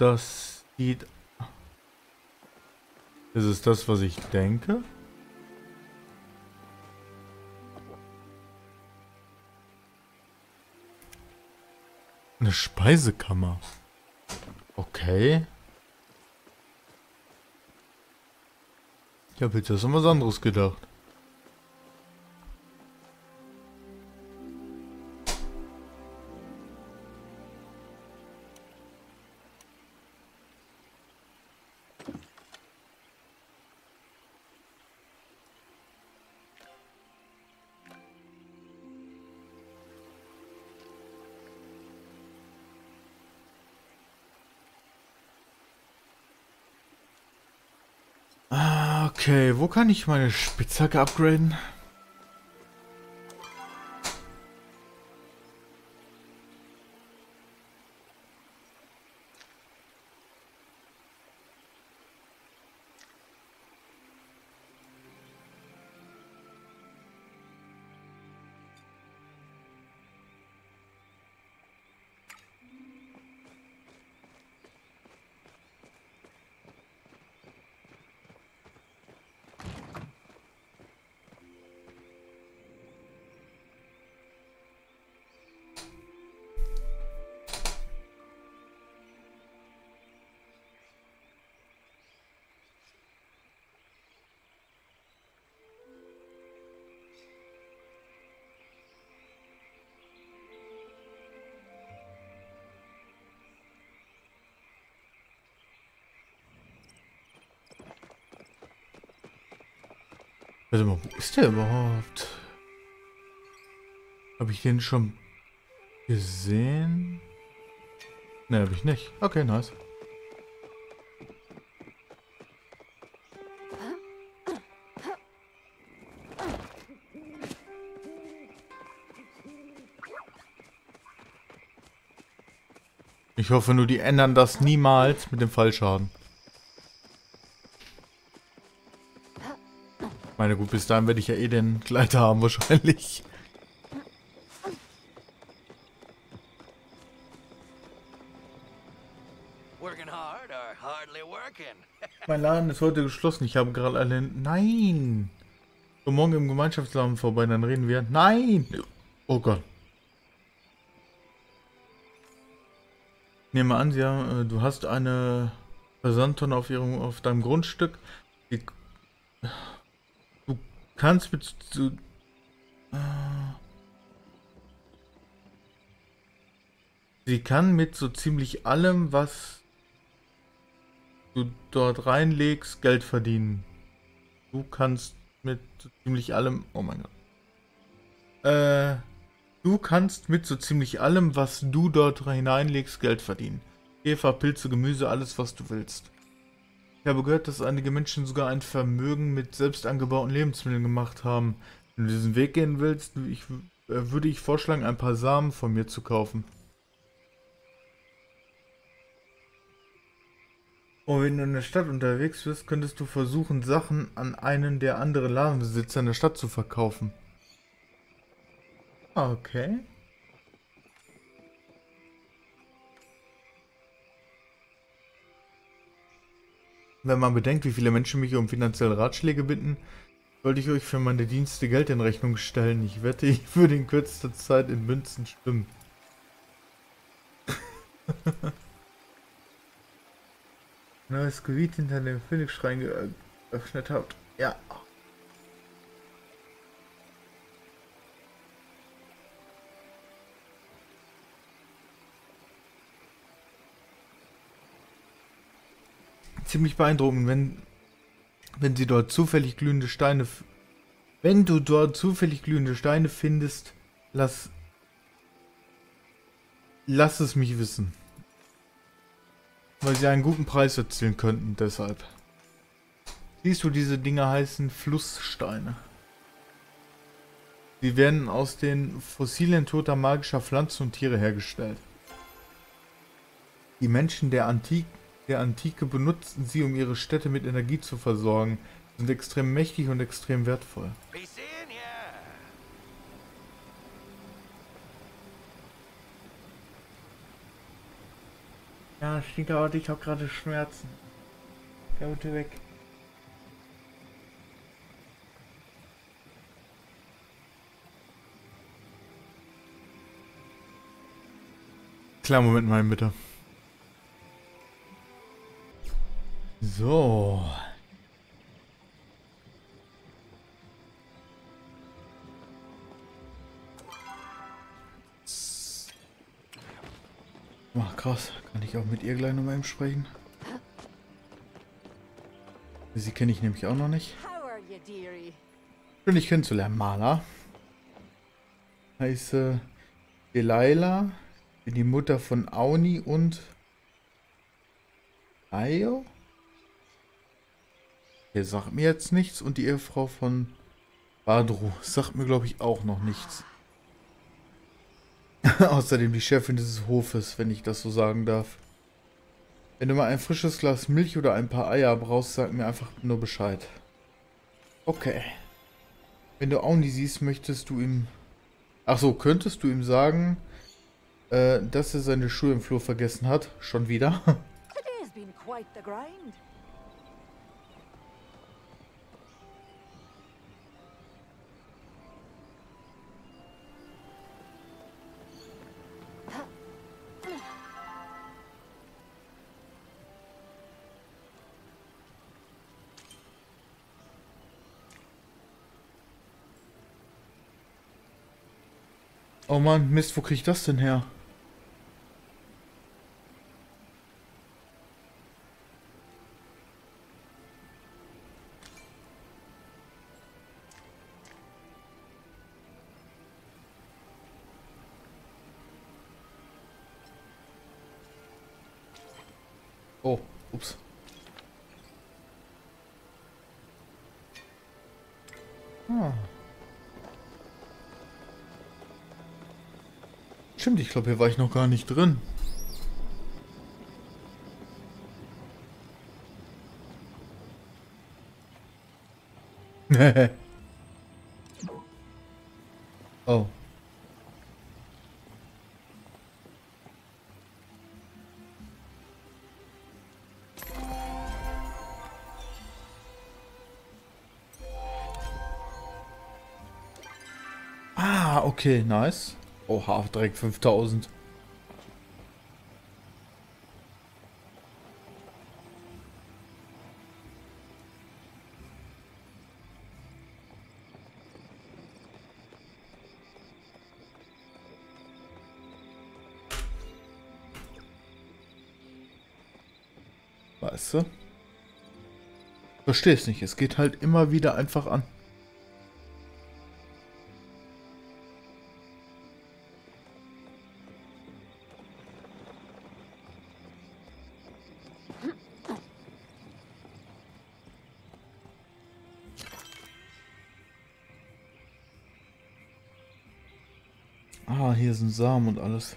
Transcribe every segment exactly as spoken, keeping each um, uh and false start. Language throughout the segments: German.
Das sieht... Ist es das, was ich denke? Eine Speisekammer. Okay. Ich habe jetzt erst an was anderes gedacht. Okay, wo kann ich meine Spitzhacke upgraden? Warte mal, wo ist der überhaupt? Habe ich den schon gesehen? Ne, habe ich nicht. Okay, nice. Ich hoffe nur, die ändern das niemals mit dem Fallschaden. Meine gut, bis dahin werde ich ja eh den Gleiter haben wahrscheinlich. Mein Laden ist heute geschlossen. Ich habe gerade alle... Nein! So, morgen im Gemeinschaftsladen vorbei, dann reden wir... Nein! Oh Gott. Nehme an, ja, du hast eine Versandtonne auf, ihrem, auf deinem Grundstück. Die, du kannst mit... Du, äh, sie kann mit so ziemlich allem, was du dort reinlegst, Geld verdienen. Du kannst mit so ziemlich allem... Oh mein Gott. Äh... Du kannst mit so ziemlich allem, was du dort hineinlegst, Geld verdienen. Käfer, Pilze, Gemüse, alles was du willst. Ich habe gehört, dass einige Menschen sogar ein Vermögen mit selbst angebauten Lebensmitteln gemacht haben. Wenn du diesen Weg gehen willst, ich, äh, würde ich vorschlagen, ein paar Samen von mir zu kaufen. Und wenn du in der Stadt unterwegs bist, könntest du versuchen, Sachen an einen der anderen Ladenbesitzer in der Stadt zu verkaufen. Okay. Wenn man bedenkt, wie viele Menschen mich um finanzielle Ratschläge bitten, sollte ich euch für meine Dienste Geld in Rechnung stellen. Ich wette, ich würde in kürzester Zeit in Münzen stimmen. Neues Gebiet hinter dem Phoenix-Schrein geöffnet habt. Ja. Ziemlich beeindruckend, wenn, wenn sie dort zufällig glühende Steine... Wenn du dort zufällig glühende Steine findest, lass... Lass es mich wissen. Weil sie einen guten Preis erzielen könnten, deshalb. Siehst du, diese Dinge heißen Flusssteine. Sie werden aus den Fossilien toter magischer Pflanzen und Tiere hergestellt. Die Menschen der Antike, der Antike benutzten sie, um ihre Städte mit Energie zu versorgen. Sie sind extrem mächtig und extrem wertvoll. Ja, Stinkerhaut, ich habe gerade Schmerzen. Geh bitte weg. Klar, Moment mal bitte. So. Ach krass, kann ich auch mit ihr gleich nochmal eben sprechen? Sie kenne ich nämlich auch noch nicht. Schön, dich kennenzulernen, Maler. Heiße Delilah. Bin die Mutter von Auni und Ayo. Der sagt mir jetzt nichts. Und die Ehefrau von Badru. Sagt mir, glaube ich, auch noch nichts. Außerdem die Chefin dieses Hofes, wenn ich das so sagen darf. Wenn du mal ein frisches Glas Milch oder ein paar Eier brauchst, sag mir einfach nur Bescheid. Okay. Wenn du Auni siehst, möchtest du ihm... Ach so, könntest du ihm sagen, äh, dass er seine Schuhe im Flur vergessen hat? Schon wieder? Oh Mann, Mist, wo krieg ich das denn her? Oh, ups. Ah. Stimmt, ich glaube, hier war ich noch gar nicht drin. Oh. Ah, okay, nice. Oha, direkt fünftausend. Weißt du? Verstehe es nicht. Es geht halt immer wieder einfach an. Ah, hier sind Samen und alles.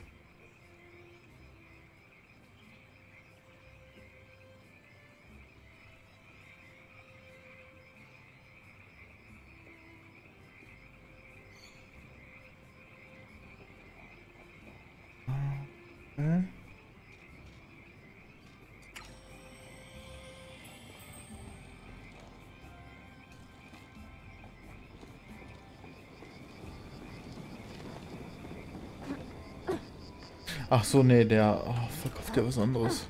Okay. Ach so, nee, der oh, verkauft ja was anderes.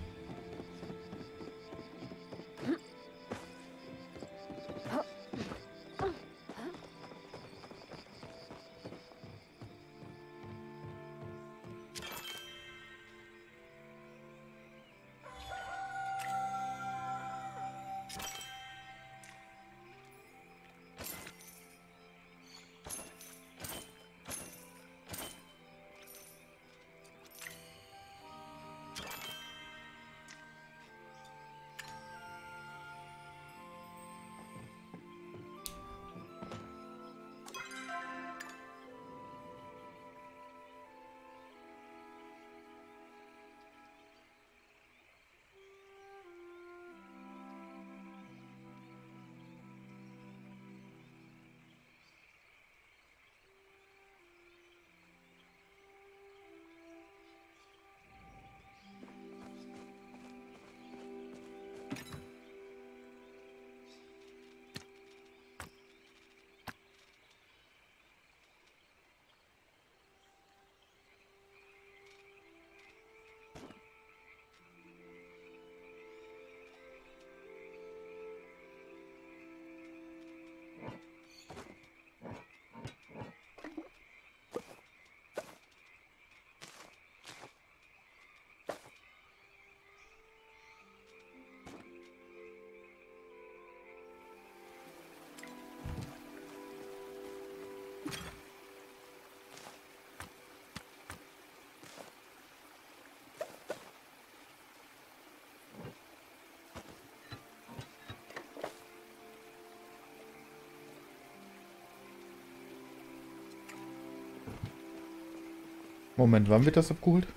Moment, wann wird das abgeholt?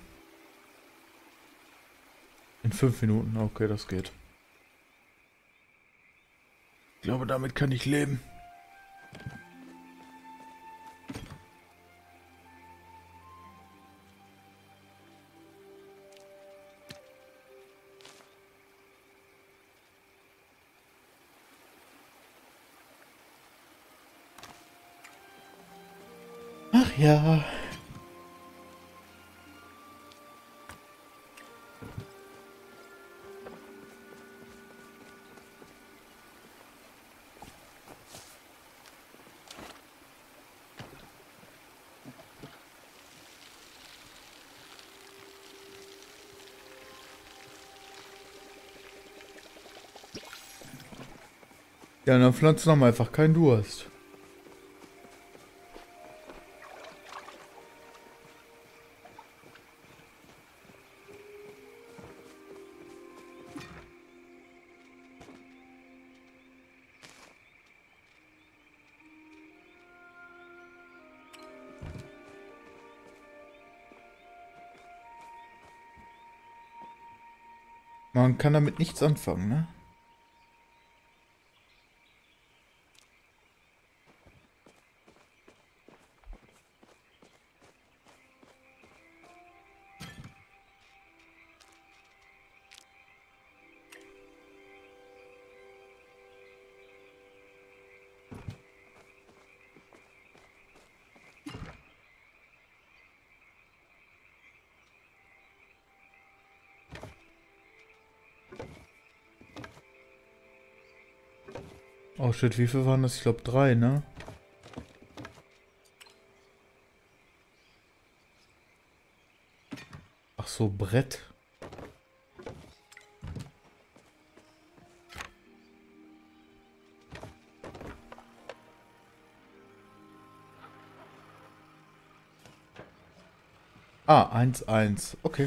In fünf Minuten, okay, das geht. Ich glaube, damit kann ich leben. Ach ja. Ja, dann pflanzen wir einfach keinen Durst. Man kann damit nichts anfangen, ne? Oh shit, wie viel waren das? Ich glaube drei, ne? Ach so, Brett. Ah, eins, eins. Okay.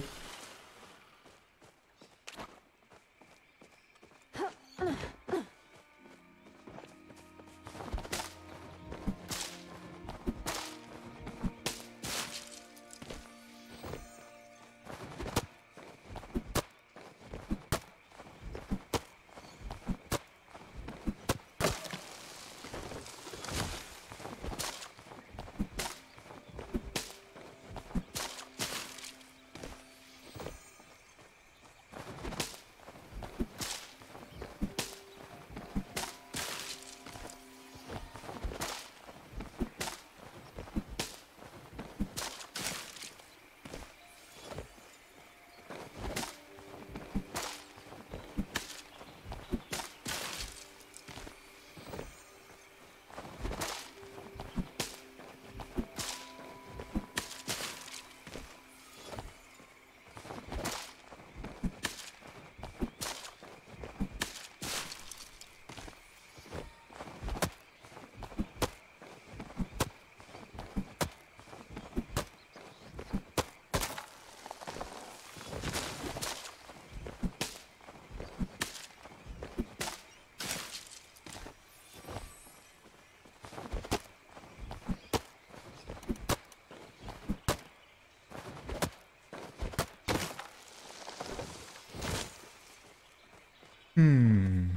Hm.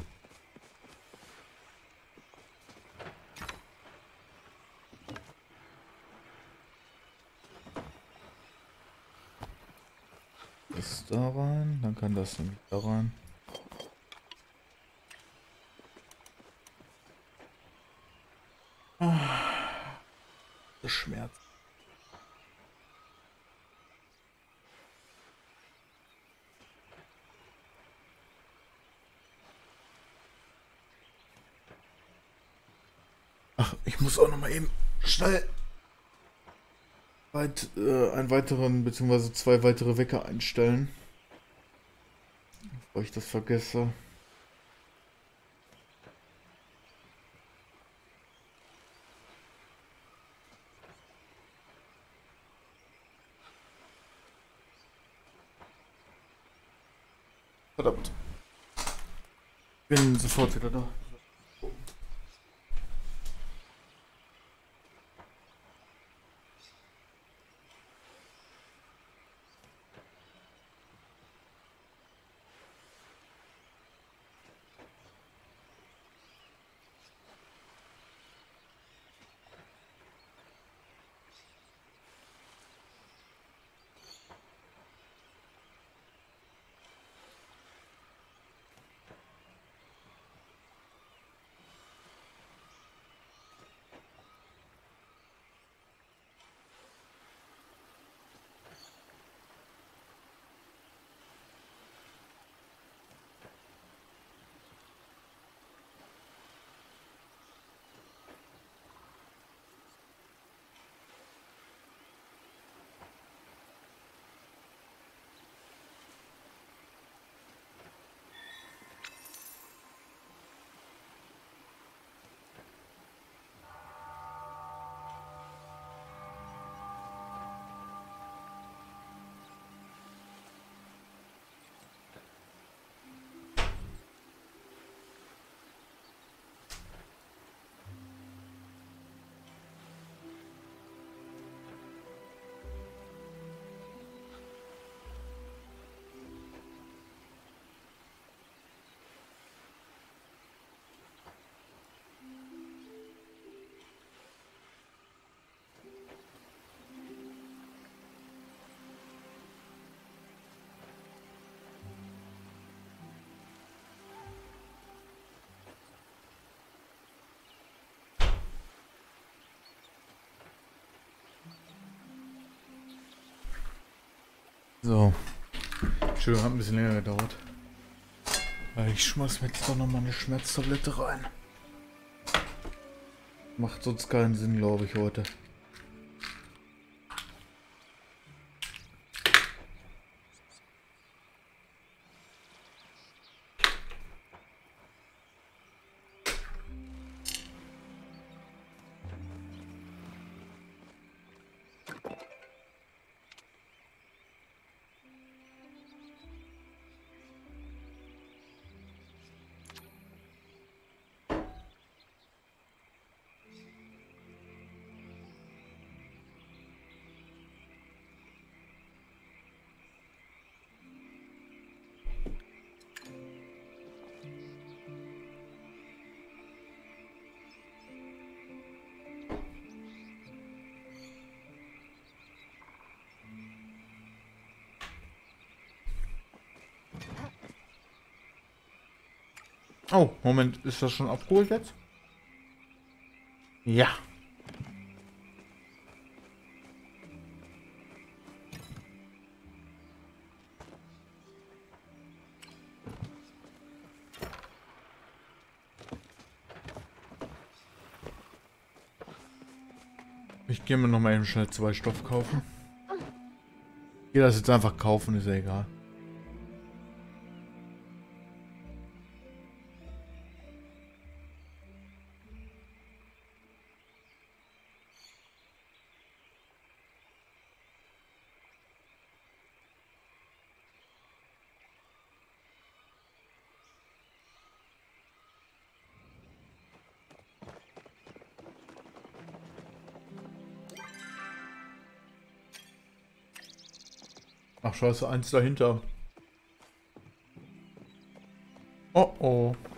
Das da rein, dann kann das nämlich da rein. Ah, das schmerzt. Ach, ich muss auch noch mal eben schnell weit, äh, einen weiteren bzw. zwei weitere Wecker einstellen, bevor ich das vergesse. Verdammt. Bin sofort wieder da. So. Entschuldigung, hat ein bisschen länger gedauert. Ich schmeiß mir jetzt doch nochmal eine Schmerztablette rein. Macht sonst keinen Sinn, glaube ich, heute. Oh, Moment, ist das schon abgeholt jetzt? Ja. Ich gehe mir noch mal eben schnell zwei Stoff kaufen. Ich gehe das jetzt einfach kaufen, ist ja egal. Ach scheiße, eins dahinter. Oh oh.